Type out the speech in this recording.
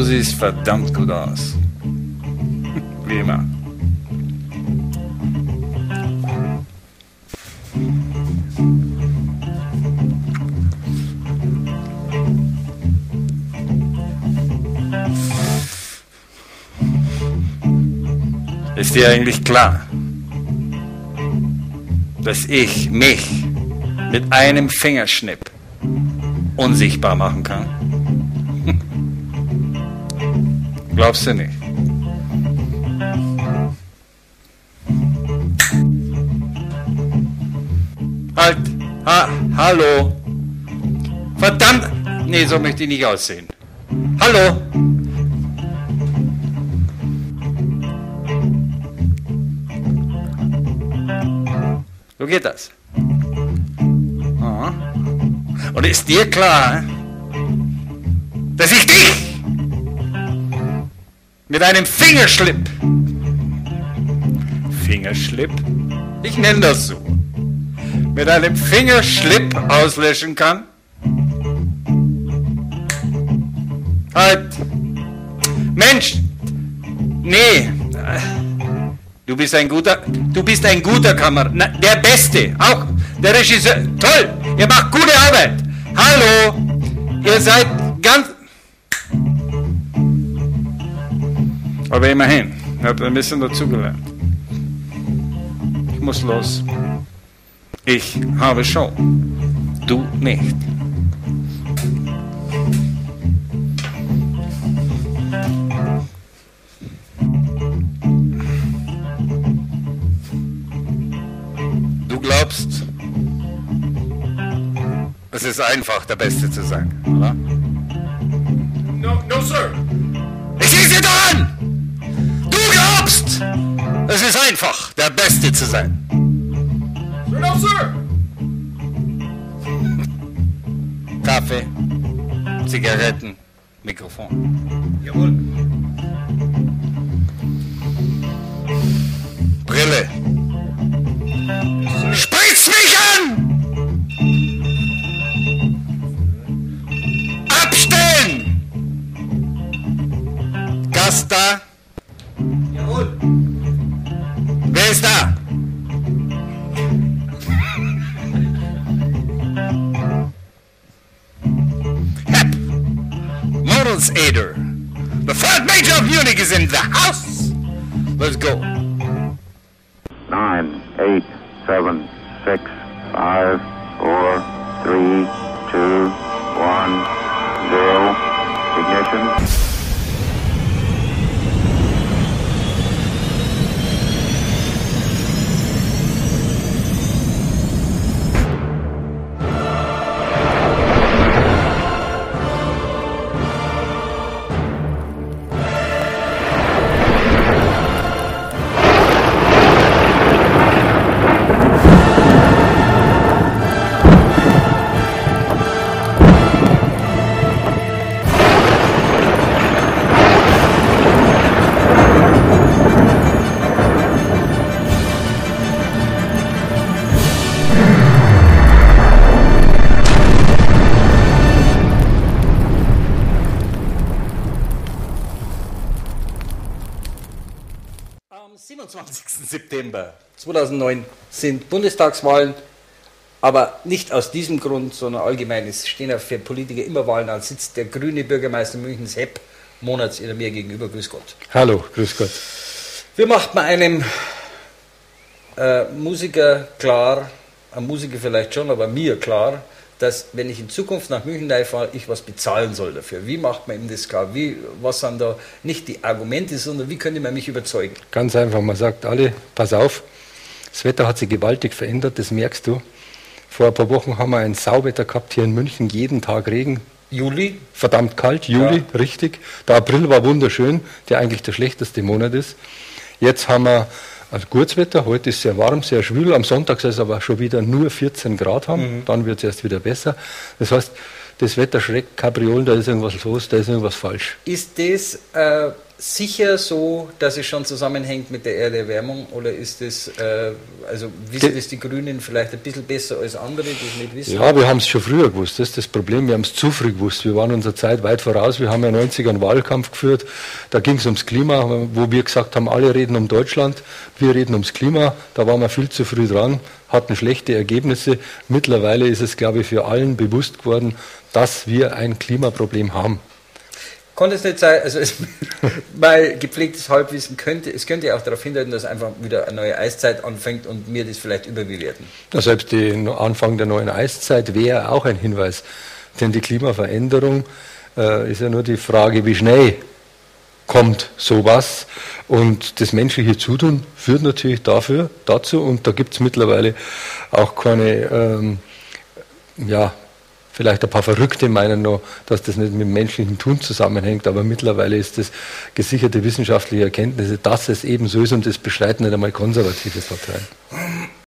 siehst verdammt gut aus. Wie immer. Ist dir eigentlich klar, dass ich mich mit einem Fingerschnipp unsichtbar machen kann? Glaubst du nicht? Halt! Hallo! Verdammt! Nee, so möchte ich nicht aussehen. Hallo! So geht das. Und ist dir klar, dass ich dich mit einem Fingerschlipp, ich nenne das so, mit einem Fingerschlipp auslöschen kann? Halt! Mensch! Nee! Du bist ein guter Kameramann, der Beste, auch der Regisseur, toll, ihr macht gute Arbeit. Hallo, ihr seid ganz... Aber immerhin, ihr habt ein bisschen dazugelernt. Ich muss los. Ich habe Show, du nicht. Glaubst, es ist einfach, der Beste zu sein, oder? No, sir. Ich sieh dir doch an! Du glaubst, es ist einfach, der Beste zu sein. No, sir. Kaffee, Zigaretten, Mikrofon. Jawohl. Brille. Spritz mich an! Abstellen! Gast da? Jawohl. Wer ist da? Hep! Models Aider. The third major of Munich is in the house. Let's go. 9, 8, 7, 6, 5, 4, 3, 2, 1, 0. Ignition. Am 27. September 2009 sind Bundestagswahlen, aber nicht aus diesem Grund, sondern allgemein. Es stehen ja für Politiker immer Wahlen an. Sitzt der grüne Bürgermeister Münchens, Hepp, Monats mir gegenüber. Grüß Gott. Hallo, grüß Gott. Wie macht man einem Musiker klar, einem Musiker vielleicht schon, aber mir klar, dass, wenn ich in Zukunft nach München fahre, ich was bezahlen soll dafür? Wie macht man ihm das klar? Was sind da nicht die Argumente, sondern wie könnte man mich überzeugen? Ganz einfach, man sagt alle, pass auf, das Wetter hat sich gewaltig verändert, das merkst du. Vor ein paar Wochen haben wir ein Sauwetter gehabt hier in München, jeden Tag Regen. Juli? Verdammt kalt, Juli, ja. Richtig. Der April war wunderschön, der eigentlich der schlechteste Monat ist. Jetzt haben wir also Kurzwetter, heute ist sehr warm, sehr schwül, am Sonntag soll es aber schon wieder nur 14 Grad haben, dann wird es erst wieder besser. Das heißt, das Wetter schreckt Kapriolen, da ist irgendwas los, da ist irgendwas falsch. Ist das sicher so, dass es schon zusammenhängt mit der Erderwärmung, oder ist es, also wissen das die Grünen vielleicht ein bisschen besser als andere, die es nicht wissen? Ja, wir haben es schon früher gewusst, das ist das Problem, wir haben es zu früh gewusst, wir waren unserer Zeit weit voraus, wir haben ja 90er einen Wahlkampf geführt, da ging es ums Klima, wo wir gesagt haben, alle reden um Deutschland, wir reden ums Klima, da waren wir viel zu früh dran, hatten schlechte Ergebnisse, mittlerweile ist es, glaube ich, für allen bewusst geworden, dass wir ein Klimaproblem haben. Konnte es nicht sein, also mal gepflegtes Halbwissen es könnte ja auch darauf hindeuten, dass einfach wieder eine neue Eiszeit anfängt und wir das vielleicht überbewerten. Ja, selbst der Anfang der neuen Eiszeit wäre auch ein Hinweis, denn die Klimaveränderung ist ja nur die Frage, wie schnell kommt sowas, und das menschliche Zutun führt natürlich dazu, und da gibt es mittlerweile auch keine, vielleicht ein paar Verrückte meinen noch, dass das nicht mit dem menschlichen Tun zusammenhängt, aber mittlerweile ist das gesicherte wissenschaftliche Erkenntnisse, dass es eben so ist, und das bestreiten nicht einmal konservative Parteien.